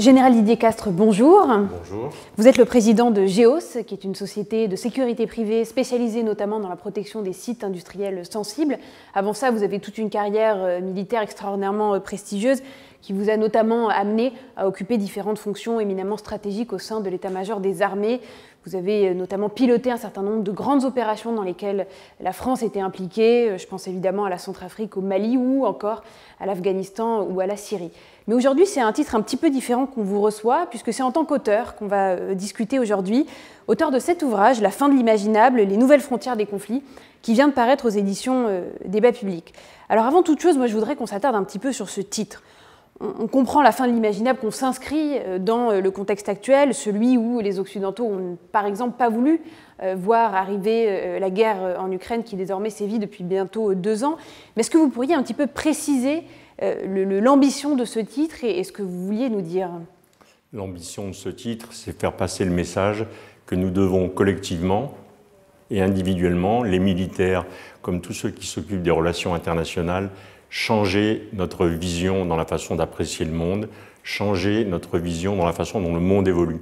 Général Didier Castres, bonjour. Bonjour. Vous êtes le président de GEOS, qui est une société de sécurité privée spécialisée notamment dans la protection des sites industriels sensibles. Avant ça, vous avez toute une carrière militaire extraordinairement prestigieuse qui vous a notamment amené à occuper différentes fonctions éminemment stratégiques au sein de l'état-major des armées. Vous avez notamment piloté un certain nombre de grandes opérations dans lesquelles la France était impliquée. Je pense évidemment à la Centrafrique, au Mali ou encore à l'Afghanistan ou à la Syrie. Mais aujourd'hui, c'est un titre un petit peu différent qu'on vous reçoit, puisque c'est en tant qu'auteur qu'on va discuter aujourd'hui. Auteur de cet ouvrage, La fin de l'imaginable, les nouvelles frontières des conflits, qui vient de paraître aux éditions Débat public. Alors avant toute chose, moi je voudrais qu'on s'attarde un petit peu sur ce titre. On comprend la fin de l'imaginable, qu'on s'inscrit dans le contexte actuel, celui où les Occidentaux n'ont par exemple pas voulu voir arriver la guerre en Ukraine qui désormais sévit depuis bientôt 2 ans. Mais est-ce que vous pourriez un petit peu préciser l'ambition de ce titre et ce que vous vouliez nous dire? L'ambition de ce titre, c'est faire passer le message que nous devons collectivement et individuellement, les militaires comme tous ceux qui s'occupent des relations internationales, changer notre vision dans la façon d'apprécier le monde, changer notre vision dans la façon dont le monde évolue.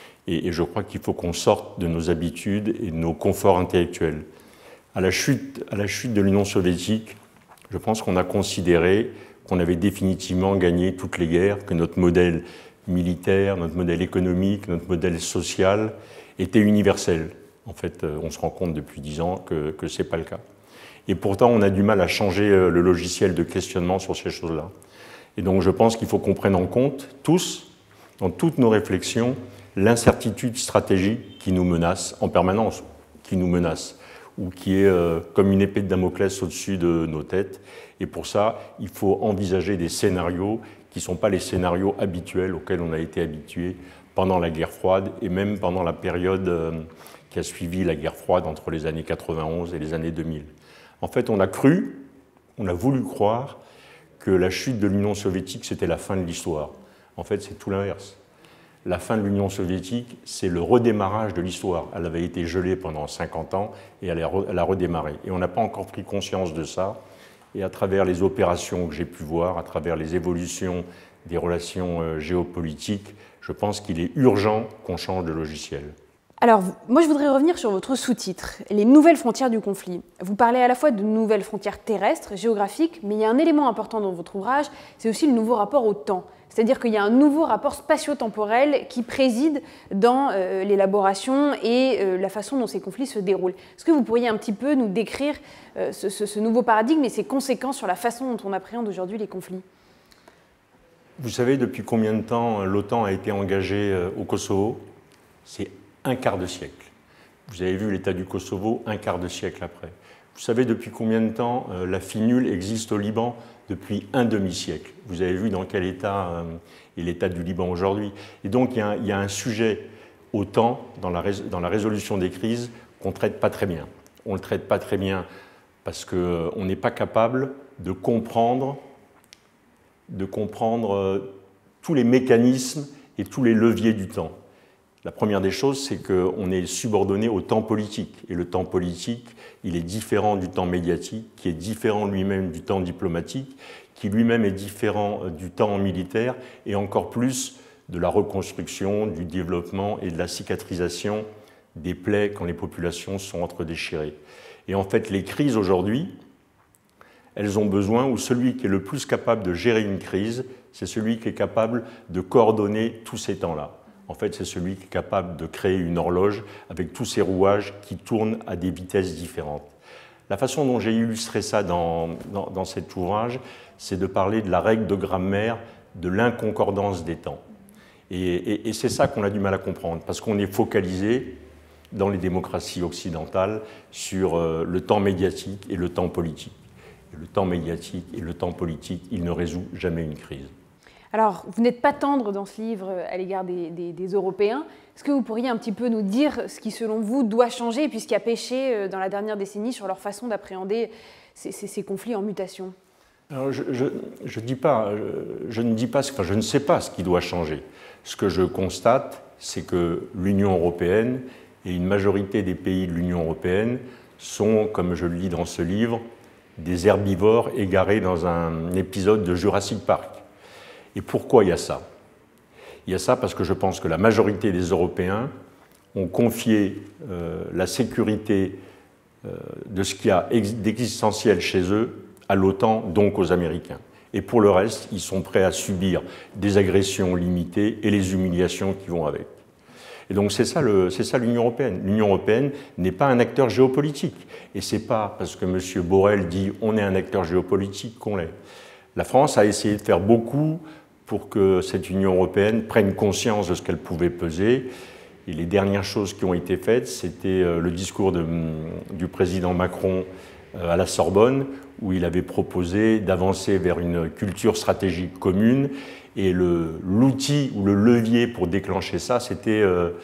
Et je crois qu'il faut qu'on sorte de nos habitudes et de nos conforts intellectuels. À la chute de l'Union soviétique, je pense qu'on a considéré qu'on avait définitivement gagné toutes les guerres, que notre modèle militaire, notre modèle économique, notre modèle social était universel. En fait, on se rend compte depuis 10 ans que ce n'est pas le cas. Et pourtant, on a du mal à changer le logiciel de questionnement sur ces choses-là. Et donc, je pense qu'il faut qu'on prenne en compte, tous, dans toutes nos réflexions, l'incertitude stratégique qui nous menace en permanence, qui nous menace, ou qui est comme une épée de Damoclès au-dessus de nos têtes. Et pour ça, il faut envisager des scénarios qui ne sont pas les scénarios habituels auxquels on a été habitué pendant la guerre froide et même pendant la période qui a suivi la guerre froide entre les années 91 et les années 2000. En fait, on a voulu croire que la chute de l'Union soviétique, c'était la fin de l'histoire. En fait, c'est tout l'inverse. La fin de l'Union soviétique, c'est le redémarrage de l'histoire. Elle avait été gelée pendant 50 ans et elle a redémarré. Et on n'a pas encore pris conscience de ça. Et à travers les opérations que j'ai pu voir, à travers les évolutions des relations géopolitiques, je pense qu'il est urgent qu'on change de logiciel. Alors, moi je voudrais revenir sur votre sous-titre, les nouvelles frontières du conflit. Vous parlez à la fois de nouvelles frontières terrestres, géographiques, mais il y a un élément important dans votre ouvrage, c'est aussi le nouveau rapport au temps. C'est-à-dire qu'il y a un nouveau rapport spatio-temporel qui préside dans l'élaboration et la façon dont ces conflits se déroulent. Est-ce que vous pourriez un petit peu nous décrire ce nouveau paradigme et ses conséquences sur la façon dont on appréhende aujourd'hui les conflits? Vous savez depuis combien de temps l'OTAN a été engagée au Kosovo? C'est un quart de siècle. Vous avez vu l'état du Kosovo un quart de siècle après. Vous savez depuis combien de temps la FINUL existe au Liban? Depuis un demi-siècle. Vous avez vu dans quel état est l'état du Liban aujourd'hui. Et donc il y a un sujet au temps dans la résolution des crises qu'on ne traite pas très bien. On ne le traite pas très bien parce qu'on n'est pas capable de comprendre tous les mécanismes et tous les leviers du temps. La première des choses, c'est qu'on est subordonné au temps politique. Et le temps politique, il est différent du temps médiatique, qui est différent lui-même du temps diplomatique, qui lui-même est différent du temps militaire, et encore plus de la reconstruction, du développement et de la cicatrisation des plaies quand les populations sont entre-déchirées. Et en fait, les crises aujourd'hui, elles ont besoin, ou celui qui est le plus capable de gérer une crise, c'est celui qui est capable de coordonner tous ces temps-là. En fait, c'est celui qui est capable de créer une horloge avec tous ces rouages qui tournent à des vitesses différentes. La façon dont j'ai illustré ça dans cet ouvrage, c'est de parler de la règle de grammaire de l'inconcordance des temps. Et c'est ça qu'on a du mal à comprendre, parce qu'on est focalisé dans les démocraties occidentales sur le temps médiatique et le temps politique. Et le temps médiatique et le temps politique, il ne résout jamais une crise. Alors, vous n'êtes pas tendre dans ce livre à l'égard des Européens. Est-ce que vous pourriez un petit peu nous dire ce qui, selon vous, doit changer, puis ce qui a péché dans la dernière décennie sur leur façon d'appréhender ces conflits en mutation? Alors, je ne dis pas, je ne sais pas ce qui doit changer. Ce que je constate, c'est que l'Union européenne et une majorité des pays de l'Union européenne sont, comme je le lis dans ce livre, des herbivores égarés dans un épisode de Jurassic Park. Et pourquoi il y a ça? Il y a ça parce que je pense que la majorité des Européens ont confié la sécurité de ce qu'il y a d'existentiel chez eux à l'OTAN, donc aux Américains. Et pour le reste, ils sont prêts à subir des agressions limitées et les humiliations qui vont avec. Et donc c'est ça l'Union européenne. L'Union européenne n'est pas un acteur géopolitique. Et ce n'est pas parce que M. Borrell dit on est un acteur géopolitique qu'on l'est. La France a essayé de faire beaucoup pour que cette Union européenne prenne conscience de ce qu'elle pouvait peser. Et les dernières choses qui ont été faites, c'était le discours du président Macron à la Sorbonne, où il avait proposé d'avancer vers une culture stratégique commune. Et l'outil ou le levier pour déclencher ça, c'était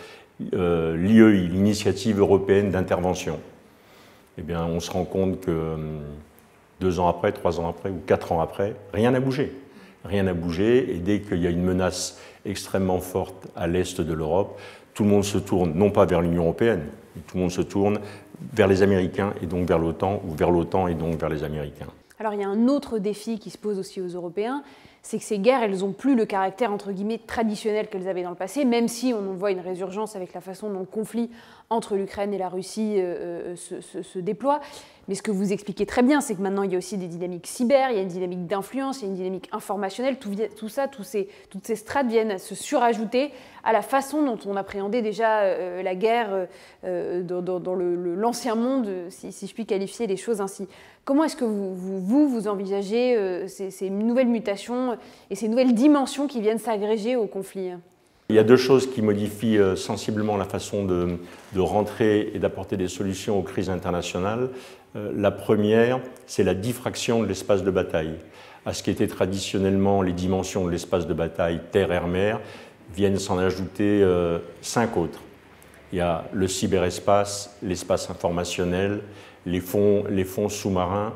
l'IEI, l'Initiative européenne d'intervention. Eh bien, on se rend compte que 2 ans après, 3 ans après ou 4 ans après, rien n'a bougé. Rien n'a bougé, et dès qu'il y a une menace extrêmement forte à l'est de l'Europe, tout le monde se tourne, non pas vers l'Union européenne, mais tout le monde se tourne vers les Américains et donc vers l'OTAN, ou vers l'OTAN et donc vers les Américains. Alors il y a un autre défi qui se pose aussi aux Européens, c'est que ces guerres, elles n'ont plus le caractère entre guillemets traditionnel qu'elles avaient dans le passé, même si on en voit une résurgence avec la façon dont le conflit entre l'Ukraine et la Russie se déploie. Mais ce que vous expliquez très bien, c'est que maintenant il y a aussi des dynamiques cyber, il y a une dynamique d'influence, il y a une dynamique informationnelle, toutes ces strates viennent se surajouter à la façon dont on appréhendait déjà la guerre dans l'ancien monde, si je puis qualifier les choses ainsi. Comment est-ce que vous envisagez ces nouvelles mutations et ces nouvelles dimensions qui viennent s'agréger au conflit ? Il y a 2 choses qui modifient sensiblement la façon de rentrer et d'apporter des solutions aux crises internationales. La première, c'est la diffraction de l'espace de bataille. À ce qui était traditionnellement les dimensions de l'espace de bataille, terre, air, mer, viennent s'en ajouter 5 autres. Il y a le cyberespace, l'espace informationnel, les fonds sous-marins,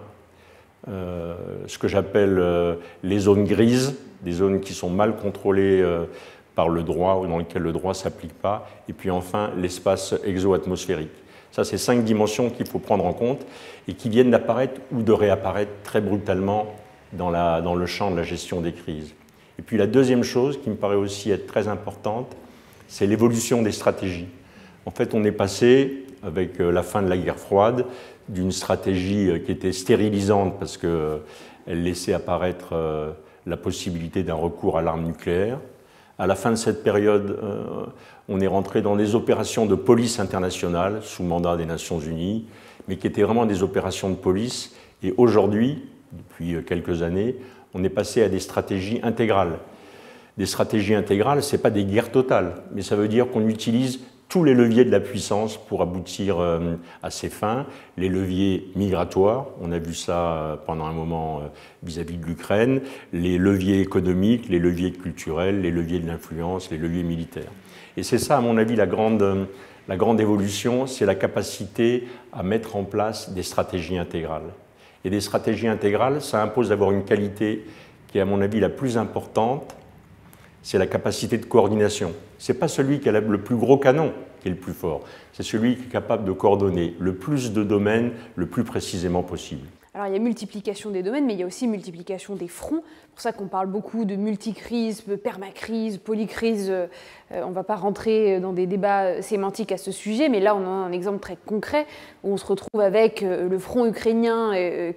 ce que j'appelle les zones grises, des zones qui sont mal contrôlées par le droit ou dans lesquelles le droit ne s'applique pas, et puis enfin l'espace exo-atmosphérique. Ça, c'est 5 dimensions qu'il faut prendre en compte et qui viennent d'apparaître ou de réapparaître très brutalement dans le champ de la gestion des crises. Et puis la deuxième chose qui me paraît aussi être très importante, c'est l'évolution des stratégies. En fait, on est passé, avec la fin de la guerre froide, d'une stratégie qui était stérilisante parce qu'elle laissait apparaître la possibilité d'un recours à l'arme nucléaire. À la fin de cette période, on est rentré dans des opérations de police internationale sous mandat des Nations Unies, mais qui étaient vraiment des opérations de police. Et aujourd'hui, depuis quelques années, on est passé à des stratégies intégrales. Des stratégies intégrales, ce n'est pas des guerres totales, mais ça veut dire qu'on utilise tous les leviers de la puissance pour aboutir à ses fins. Les leviers migratoires, on a vu ça pendant un moment vis-à-vis de l'Ukraine, les leviers économiques, les leviers culturels, les leviers de l'influence, les leviers militaires. Et c'est ça, à mon avis, la grande évolution, c'est la capacité à mettre en place des stratégies intégrales. Et des stratégies intégrales, ça impose d'avoir une qualité qui est, à mon avis, la plus importante, c'est la capacité de coordination. Ce n'est pas celui qui a le plus gros canon qui est le plus fort, c'est celui qui est capable de coordonner le plus de domaines le plus précisément possible. Alors il y a multiplication des domaines, mais il y a aussi multiplication des fronts. C'est pour ça qu'on parle beaucoup de multicrise, permacrise, polycrise. On ne va pas rentrer dans des débats sémantiques à ce sujet, mais là on a un exemple très concret où on se retrouve avec le front ukrainien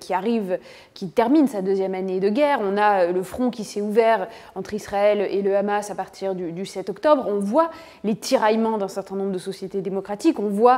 qui termine sa 2e année de guerre. On a le front qui s'est ouvert entre Israël et le Hamas à partir du 7 octobre. On voit les tiraillements d'un certain nombre de sociétés démocratiques. On voit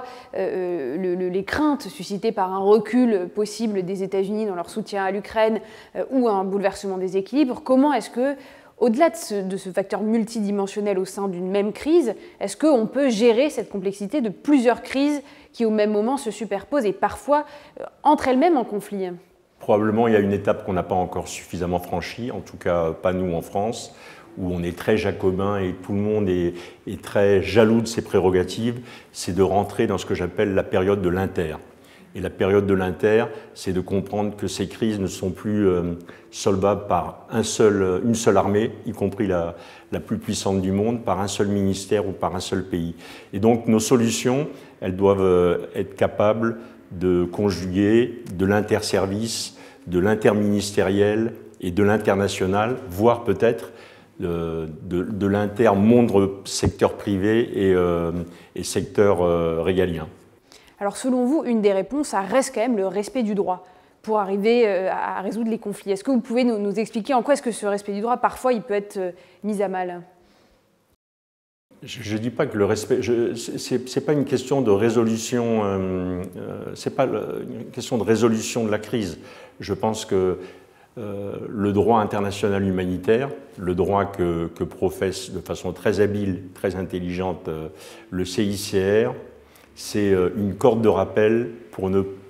les craintes suscitées par un recul possible des États-Unis dans leur soutien à l'Ukraine ou un bouleversement des équilibres. Comment est-ce que, au-delà de ce facteur multidimensionnel au sein d'une même crise, est-ce qu'on peut gérer cette complexité de plusieurs crises qui au même moment se superposent et parfois entre elles-mêmes en conflit? Probablement, il y a une étape qu'on n'a pas encore suffisamment franchie, en tout cas pas nous en France, où on est très jacobin et tout le monde est très jaloux de ses prérogatives, c'est de rentrer dans ce que j'appelle la période de l'inter. Et la période de l'inter, c'est de comprendre que ces crises ne sont plus solvables par une seule armée, y compris la plus puissante du monde, par un seul ministère ou par un seul pays. Et donc nos solutions, elles doivent être capables de conjuguer de l'interservice, de l'interministériel et de l'international, voire peut-être de l'inter-monde secteur privé et secteur régalien. Alors selon vous, une des réponses, ça reste quand même le respect du droit pour arriver à résoudre les conflits. Est-ce que vous pouvez nous expliquer en quoi est-ce que ce respect du droit, parfois, il peut être mis à mal? Je ne dis pas que le respect, c'est pas une question de résolution, c'est pas une question de résolution de la crise. Je pense que le droit international humanitaire, le droit que professe de façon très habile, très intelligente le CICR, c'est une corde de rappel pour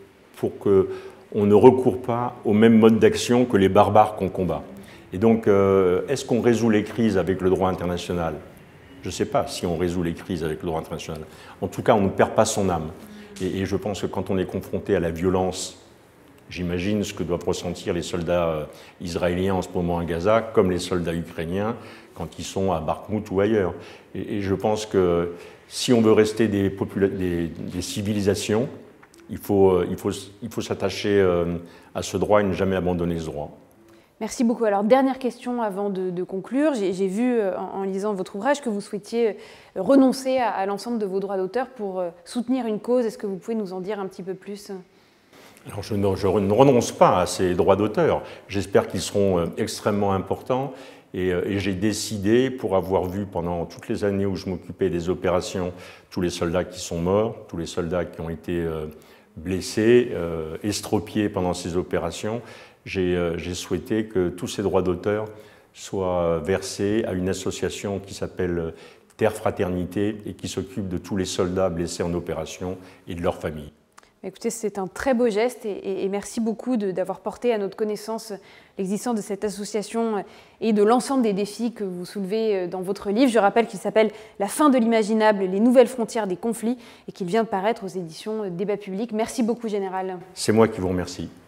qu'on ne recourt pas au même mode d'action que les barbares qu'on combat. Et donc, est-ce qu'on résout les crises avec le droit international? Je ne sais pas si on résout les crises avec le droit international. En tout cas, on ne perd pas son âme. Et je pense que quand on est confronté à la violence, j'imagine ce que doivent ressentir les soldats israéliens en ce moment à Gaza, comme les soldats ukrainiens quand ils sont à Bakhmout ou ailleurs. Et je pense que si on veut rester des civilisations, il faut s'attacher à ce droit et ne jamais abandonner ce droit. Merci beaucoup. Alors, dernière question avant de conclure. J'ai vu en lisant votre ouvrage que vous souhaitiez renoncer à l'ensemble de vos droits d'auteur pour soutenir une cause. Est-ce que vous pouvez nous en dire un petit peu plus? Alors, je ne renonce pas à ces droits d'auteur. J'espère qu'ils seront extrêmement importants. Et j'ai décidé, pour avoir vu pendant toutes les années où je m'occupais des opérations, tous les soldats qui sont morts, tous les soldats qui ont été blessés, estropiés pendant ces opérations, j'ai souhaité que tous ces droits d'auteur soient versés à une association qui s'appelle Terre Fraternité et qui s'occupe de tous les soldats blessés en opération et de leurs familles. Écoutez, c'est un très beau geste et merci beaucoup d'avoir porté à notre connaissance l'existence de cette association et de l'ensemble des défis que vous soulevez dans votre livre. Je rappelle qu'il s'appelle « La fin de l'imaginable, les nouvelles frontières des conflits » et qu'il vient de paraître aux éditions Débat Public. Merci beaucoup, Général. C'est moi qui vous remercie.